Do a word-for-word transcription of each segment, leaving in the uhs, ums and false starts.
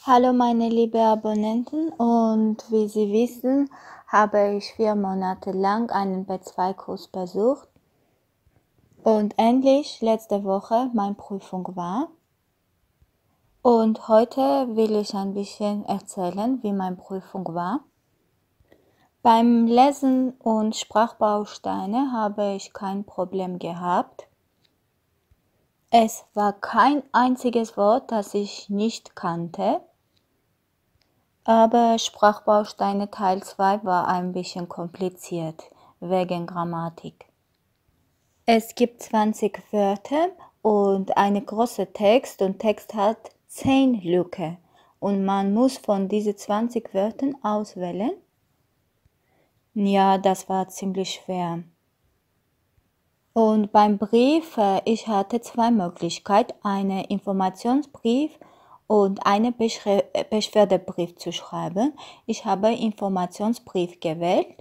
Hallo meine lieben Abonnenten, und wie Sie wissen, habe ich vier Monate lang einen B zwei Kurs besucht und endlich letzte Woche meine Prüfung war. Und heute will ich ein bisschen erzählen, wie meine Prüfung war. Beim Lesen und Sprachbausteine habe ich kein Problem gehabt. Es war kein einziges Wort, das ich nicht kannte. Aber Sprachbausteine Teil zwei war ein bisschen kompliziert, wegen Grammatik. Es gibt zwanzig Wörter und eine große Text, und Text hat zehn Lücken. Und man muss von diesen zwanzig Wörtern auswählen. Ja, das war ziemlich schwer. Und beim Brief, ich hatte zwei Möglichkeiten, einen Informationsbrief und einen Beschwerdebrief zu schreiben. Ich habe Informationsbrief gewählt.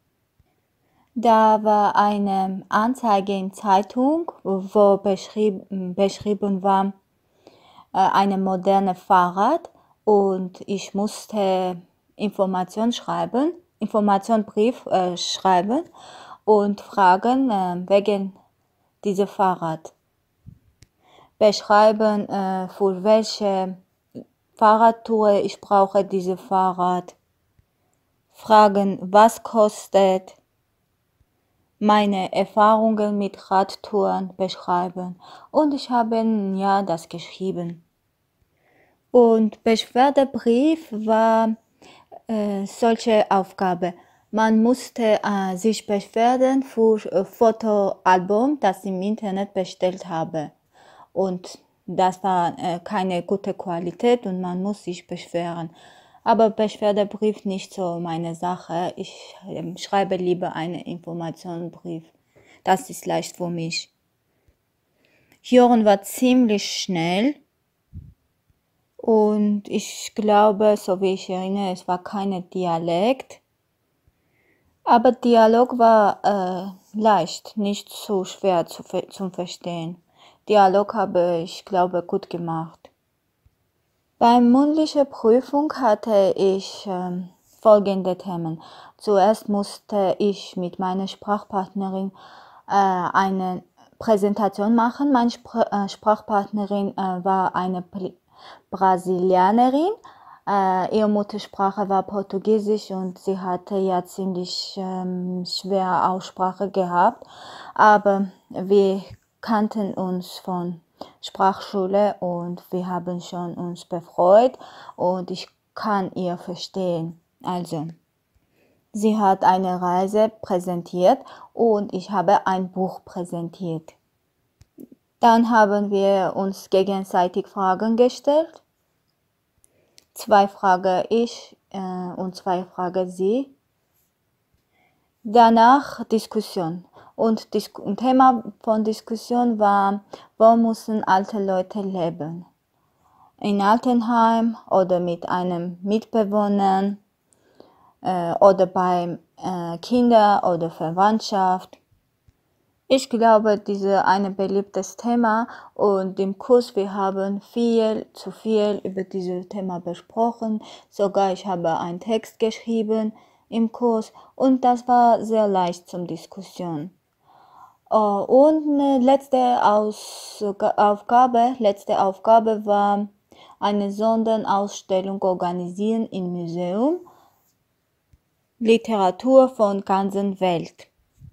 Da war eine Anzeige in Zeitung, wo beschrieb, beschrieben war, ein modernes Fahrrad, und ich musste Information schreiben, Informationsbrief äh, schreiben und fragen äh, wegen diesem Fahrrad. Beschreiben, äh, für welche Fahrradtour ich brauche dieses Fahrrad. Fragen, was kostet. Meine Erfahrungen mit Radtouren beschreiben. Und ich habe ja das geschrieben. Und Beschwerdebrief war äh, solche Aufgabe. Man musste äh, sich beschweren für ein Fotoalbum, das ich im Internet bestellt habe. Und das war äh, keine gute Qualität und man muss sich beschweren. Aber Beschwerdebrief nicht so meine Sache. Ich äh, schreibe lieber einen Informationsbrief. Das ist leicht für mich. Hören war ziemlich schnell. Und ich glaube, so wie ich erinnere, es war kein Dialekt. Aber Dialog war äh, leicht, nicht so schwer zu, zum Verstehen. Dialog habe ich, glaube, gut gemacht. Bei mündlicher Prüfung hatte ich äh, folgende Themen. Zuerst musste ich mit meiner Sprachpartnerin äh, eine Präsentation machen. Meine Spr äh, Sprachpartnerin äh, war eine Pl Brasilianerin. Äh, ihre Muttersprache war Portugiesisch und sie hatte ja ziemlich ähm, schwere Aussprache gehabt. Aber wir kannten uns von Sprachschule und wir haben schon uns befreut und ich kann ihr verstehen. Also, sie hat eine Reise präsentiert und ich habe ein Buch präsentiert. Dann haben wir uns gegenseitig Fragen gestellt. Zwei Fragen ich äh, und zwei Fragen sie. Danach Diskussion. Und das Thema von Diskussion war, wo müssen alte Leute leben? In Altenheim oder mit einem Mitbewohner äh, oder bei äh, Kindern oder Verwandtschaft. Ich glaube, dieses ist ein beliebtes Thema, und im Kurs wir haben viel zu viel über dieses Thema besprochen. Sogar ich habe einen Text geschrieben im Kurs und das war sehr leicht zum Diskussion. Uh, und eine letzte Aus Aufgabe, letzte Aufgabe war eine Sonderausstellung organisieren im Museum. Literatur von ganzer Welt.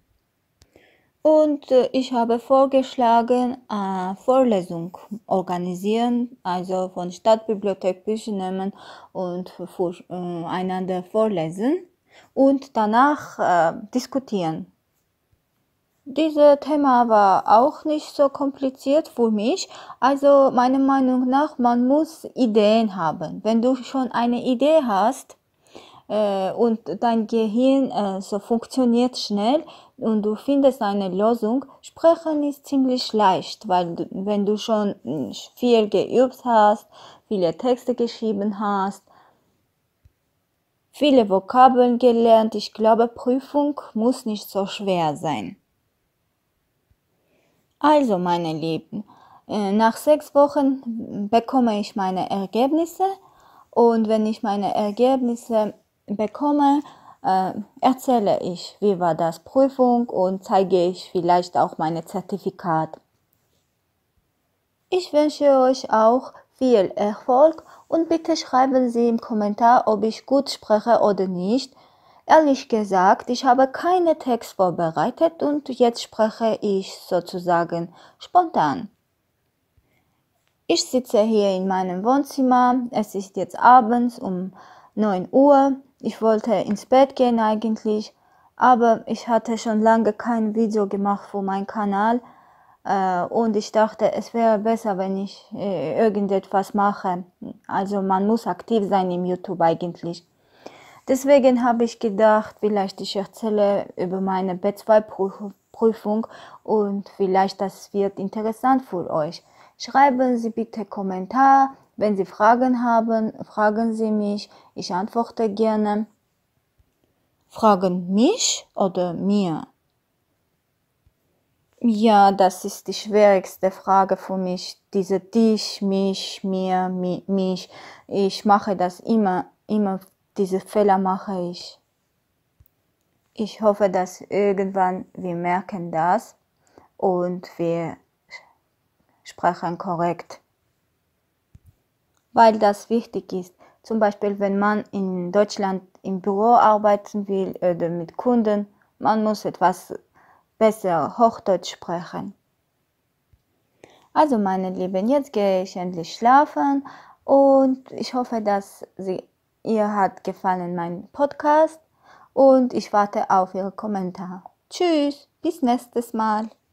Und äh, ich habe vorgeschlagen, äh, Vorlesung organisieren, also von Stadtbibliothek Bücher nehmen und für, äh, einander vorlesen und danach äh, diskutieren. Dieses Thema war auch nicht so kompliziert für mich. Also meiner Meinung nach, man muss Ideen haben. Wenn du schon eine Idee hast, äh, und dein Gehirn äh, so funktioniert schnell und du findest eine Lösung, sprechen ist ziemlich leicht, weil du, wenn du schon viel geübt hast, viele Texte geschrieben hast, viele Vokabeln gelernt, ich glaube, Prüfung muss nicht so schwer sein. Also, meine Lieben, nach sechs Wochen bekomme ich meine Ergebnisse Und wenn ich meine Ergebnisse bekomme, äh, erzähle ich, wie war das Prüfung und zeige ich vielleicht auch meine Zertifikat. Ich wünsche euch auch viel Erfolg und bitte schreiben Sie im Kommentar, ob ich gut spreche oder nicht. Ehrlich gesagt, ich habe keinen Text vorbereitet und jetzt spreche ich sozusagen spontan. Ich sitze hier in meinem Wohnzimmer, es ist jetzt abends um neun Uhr. Ich wollte ins Bett gehen eigentlich, aber ich hatte schon lange kein Video gemacht für meinen Kanal. Und ich dachte, es wäre besser, wenn ich äh, irgendetwas mache. Also man muss aktiv sein im YouTube eigentlich. Deswegen habe ich gedacht, vielleicht ich erzähle über meine B zwei Prüfung und vielleicht das wird interessant für euch. Schreiben Sie bitte Kommentar. Wenn Sie Fragen haben, fragen Sie mich. Ich antworte gerne. Fragen mich oder mir? Ja, das ist die schwierigste Frage für mich. Diese dich, mich, mir, mi, mich. Ich mache das immer, immer, diese Fehler mache ich. Ich hoffe, dass irgendwann wir merken das und wir sprechen korrekt. Weil das wichtig ist. Zum Beispiel, wenn man in Deutschland im Büro arbeiten will oder mit Kunden, man muss etwas besser Hochdeutsch sprechen. Also meine Lieben, jetzt gehe ich endlich schlafen und ich hoffe, dass Sie, ihr hat gefallen mein Podcast und ich warte auf Ihre Kommentare. Tschüss, bis nächstes Mal.